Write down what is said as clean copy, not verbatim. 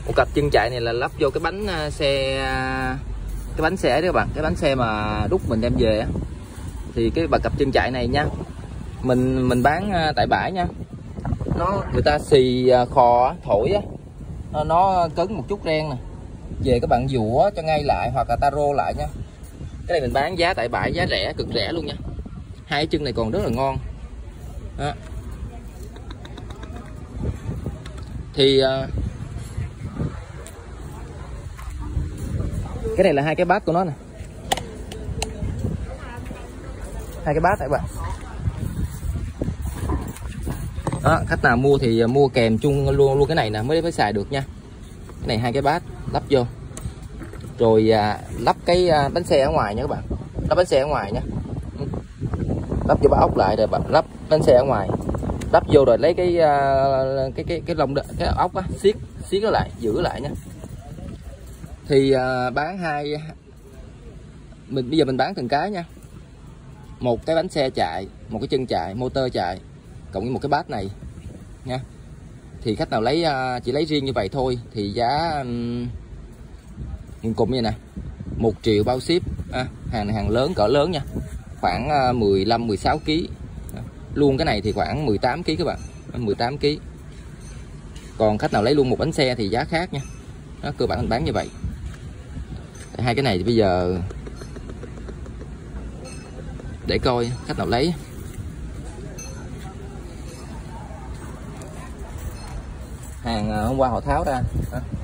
Một cặp chân chạy này là lắp vô cái bánh xe, cái bánh xe đó các bạn, cái bánh xe mà đúc mình đem về á. Thì cái cặp chân chạy này nha, mình bán tại bãi nha, người ta xì khò thổi á, nó cứng một chút ren nè, về các bạn dũa cho ngay lại hoặc là taro lại nha. Cái này mình bán giá tại bãi, giá rẻ, cực rẻ luôn nha. Hai cái chân này còn rất là ngon đó. Thì cái này là hai cái bát của nó nè, hai cái bát tại bạn đó. Khách nào mua thì mua kèm chung luôn cái này nè mới phải xài được nha. Cái này hai cái bát lắp vô rồi lắp cái bánh xe ở ngoài nha các bạn, lắp bánh xe ở ngoài nha, lắp vô bát ốc lại rồi bạn lắp bánh xe ở ngoài, lắp vô rồi lấy cái lông cái ốc á, siết nó lại, giữ lại nha. Thì bán bây giờ mình bán từng cái nha, một cái bánh xe chạy, một cái chân chạy motor chạy, cộng với một cái bát này nha. Thì khách nào lấy chỉ lấy riêng như vậy thôi thì giá cùng như nè, 1 triệu bao ship. Hàng này hàng lớn, cỡ lớn nha, khoảng 15-16 kg luôn. Cái này thì khoảng 18 kg các bạn, 18 kg. Còn khách nào lấy luôn một bánh xe thì giá khác nha đó, cơ bản mình bán như vậy. Hai cái này thì bây giờ để coi khách nào lấy. Hàng hôm qua họ tháo ra